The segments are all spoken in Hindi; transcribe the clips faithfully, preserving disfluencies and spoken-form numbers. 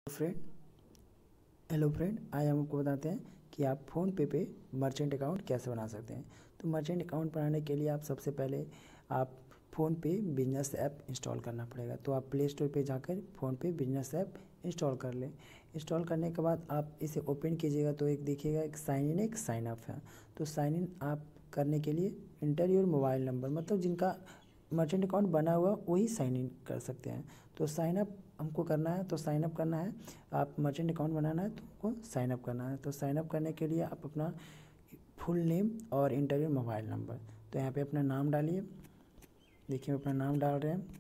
फ्रेंड हेलो फ्रेंड, आज हम आपको बताते हैं कि आप फ़ोन पे पे मर्चेंट अकाउंट कैसे बना सकते हैं। तो मर्चेंट अकाउंट बनाने के लिए आप सबसे पहले आप फ़ोन पे बिजनेस ऐप इंस्टॉल करना पड़ेगा। तो आप प्ले स्टोर पे जाकर फ़ोन पे बिजनेस ऐप इंस्टॉल कर लें। इंस्टॉल करने के बाद आप इसे ओपन कीजिएगा तो एक देखिएगा एक साइन इन एक साइन अप है। तो साइन इन आप करने के लिए इंटर योर मोबाइल नंबर, मतलब जिनका मर्चेंट अकाउंट बना हुआ वही साइन इन कर सकते हैं। तो साइन अप हमको करना है, तो साइन अप करना है। आप मर्चेंट अकाउंट बनाना है तो आपको साइन अप करना है। तो साइन अप करने के लिए आप अपना फुल नेम और इंटर योर मोबाइल नंबर, तो यहाँ पे अपना नाम डालिए। देखिए अपना नाम डाल रहे हैं,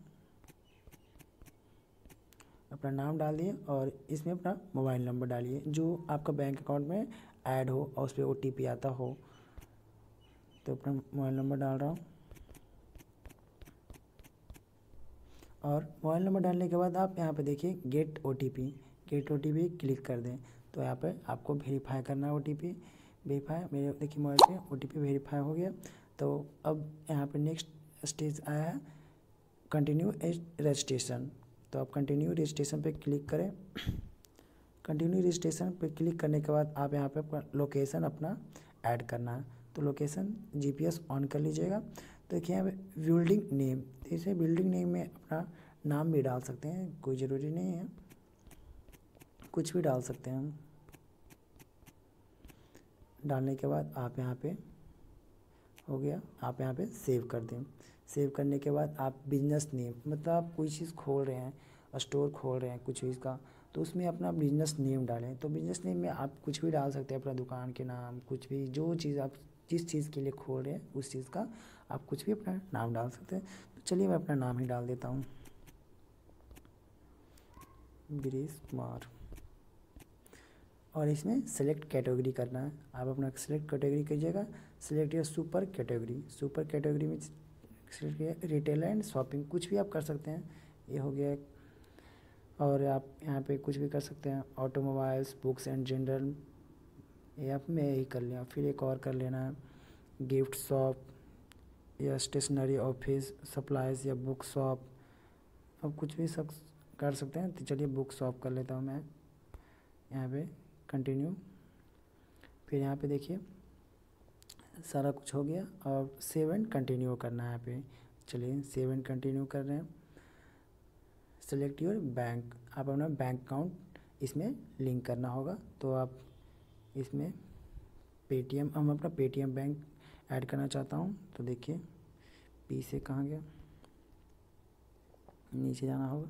अपना नाम डाल दिए और इसमें अपना मोबाइल नंबर डालिए जो आपका बैंक अकाउंट में ऐड हो और उस पर ओ टी पी आता हो। तो अपना मोबाइल नंबर डाल रहा हूँ और मोबाइल नंबर डालने के बाद आप यहाँ पे देखिए get O T P get O T P click कर दें। तो यहाँ पे आपको वेरीफाई करना है ओ टी पी। वेरीफाई मेरे देखिए मोबाइल पे ओ टी पी वेरीफाई हो गया। तो अब यहाँ पे नेक्स्ट स्टेज आया है कंटिन्यू रजिस्ट्रेशन। तो आप कंटिन्यू रजिस्ट्रेशन पे क्लिक करें। कंटिन्यू रजिस्ट्रेशन पे क्लिक करने के बाद आप यहाँ पे लोकेशन अपना ऐड करना है। तो location G P S on कर लीजिएगा। तो देखिए यहाँ पे बिल्डिंग नेम, इसे बिल्डिंग नेम में अपना नाम भी डाल सकते हैं, कोई ज़रूरी नहीं है, कुछ भी डाल सकते हैं हम। डालने के बाद आप यहाँ पे हो गया, आप यहाँ पे सेव कर दें। सेव करने के बाद आप बिजनेस नेम, मतलब आप कोई चीज़ खोल रहे हैं, स्टोर खोल रहे हैं कुछ चीज़ का, तो उसमें अपना बिजनेस नेम डालें। तो बिजनेस नेम में आप कुछ भी डाल सकते हैं, अपना दुकान के नाम, कुछ भी, जो चीज़ आप जिस चीज़ के लिए खोल रहे हैं उस चीज़ का आप कुछ भी अपना नाम डाल सकते हैं। तो चलिए मैं अपना नाम ही डाल देता हूँ, वीरेश कुमार। और इसमें सेलेक्ट कैटेगरी करना है, आप अपना सेलेक्ट कैटेगरी कीजिएगा। सेलेक्ट या सुपर कैटेगरी, सुपर कैटेगरी में सेलेक्ट किया रिटेल एंड शॉपिंग, कुछ भी आप कर सकते हैं, ये हो गया। और आप यहाँ पे कुछ भी कर सकते हैं, ऑटोमोबाइल्स, बुक्स एंड जनरल, ये आप में यही कर लिया। फिर एक और कर लेना है गिफ्ट शॉप या स्टेशनरी ऑफिस सप्लाईज या बुक शॉप, अब कुछ भी सब कर सकते हैं। तो चलिए बुक शॉप कर लेता हूँ मैं, यहाँ पे कंटिन्यू। फिर यहाँ पे देखिए सारा कुछ हो गया और सेव एंड कंटिन्यू करना है यहाँ पे। चलिए सेव एंड कंटिन्यू कर रहे हैं। सेलेक्ट योर बैंक, आप अपना बैंक अकाउंट इसमें लिंक करना होगा। तो आप इसमें पेटीएम, हम अपना पेटीएम बैंक ऐड करना चाहता हूँ। तो देखिए पी से कहाँ गया, नीचे जाना होगा,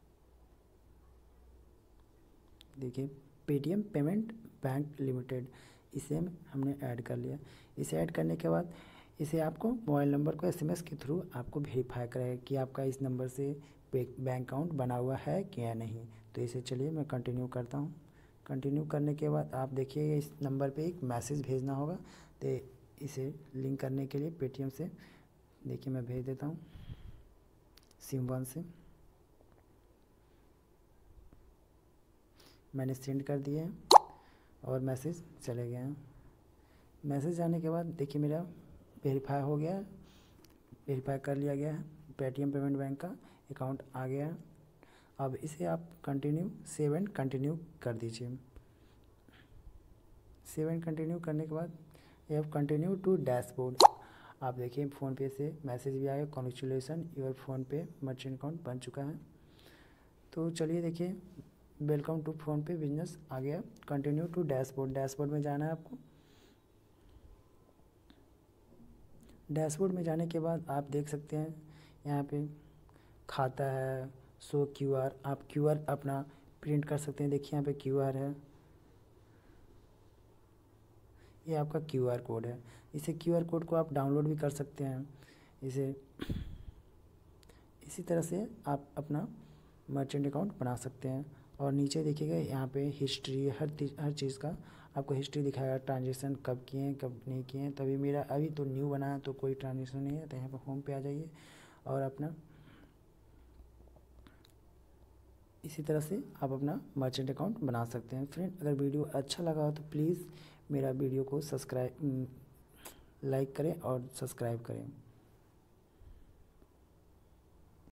देखिए पेटीएम पेमेंट बैंक लिमिटेड, इसे हमने ऐड कर लिया। इसे ऐड करने के बाद इसे आपको मोबाइल नंबर को एसएमएस के थ्रू आपको वेरीफाई करेगा कि आपका इस नंबर से बैंक अकाउंट बना हुआ है कि या नहीं। तो इसे चलिए मैं कंटिन्यू करता हूँ। कंटिन्यू करने के बाद आप देखिए इस नंबर पे एक मैसेज भेजना होगा। तो इसे लिंक करने के लिए पेटीएम से देखिए मैं भेज देता हूँ सिम वन से, मैंने सेंड कर दिए हैं और मैसेज चले गए हैं। मैसेज आने के बाद देखिए मेरा वेरीफाई हो गया है, वेरीफाई कर लिया गया है, पेटीएम पेमेंट बैंक का अकाउंट आ गया है। अब इसे आप कंटिन्यू सेव एंड कंटिन्यू कर दीजिए। सेव एंड कंटिन्यू करने के बाद ये आप कंटिन्यू टू डैशबोर्ड, आप देखिए फ़ोनपे से मैसेज भी आ गया, congratulation your PhonePe merchant account बन चुका है। तो चलिए देखिए वेलकम टू फ़ोनपे बिजनेस आ गया। कंटिन्यू टू डैशबोर्ड, डैशबोर्ड में जाना है आपको। डैशबोर्ड में जाने के बाद आप देख सकते हैं यहाँ पे खाता है, शो क्यू आर, आप क्यू आर अपना प्रिंट कर सकते हैं। देखिए यहाँ पे क्यू आर है, ये आपका क्यू आर कोड है। इसे क्यू आर कोड को आप डाउनलोड भी कर सकते हैं। इसे इसी तरह से आप अपना मर्चेंट अकाउंट बना सकते हैं। और नीचे देखिएगा यहाँ पे हिस्ट्री, हर हर चीज़ का आपको हिस्ट्री दिखाएगा, ट्रांजेक्शन कब किए हैं कब नहीं किए हैं। तभी मेरा अभी तो न्यू बना है तो कोई ट्रांजेक्शन नहीं है। तो यहाँ पे होम पे आ जाइए और अपना इसी तरह से आप अपना मर्चेंट अकाउंट बना सकते हैं। फ्रेंड अगर वीडियो अच्छा लगा हो तो प्लीज़ मेरा वीडियो को सब्सक्राइब लाइक करें और सब्सक्राइब करें।